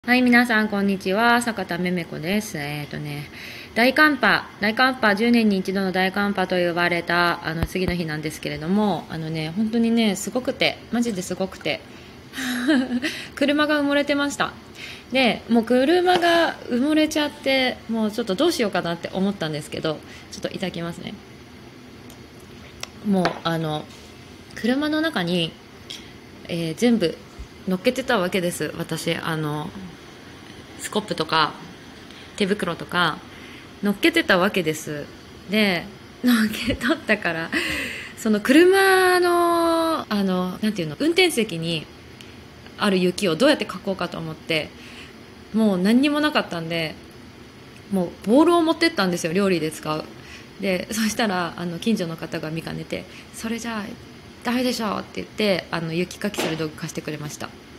はい、皆さん、こんにちは。坂田めめこです。大寒波、10年に一度の大寒波と呼ばれた、次の日なんですけれども、本当にね、すごくて、マジですごくて、車が埋もれてました。で、もう車が埋もれちゃって、もうちょっとどうしようかなって思ったんですけど、ちょっといただきますね。もう、車の中に、全部乗っけてたわけです。私、スコップとか手袋とか乗っけてたわけです。で、乗っけとったからその車のなんていうの、運転席にある雪をどうやってかこうかと思って、もう何にもなかったんで、もうボールを持ってったんですよ、料理で使う。でそしたら近所の方が見かねて、それじゃあダメでしょって言って雪かきする道具貸してくれました。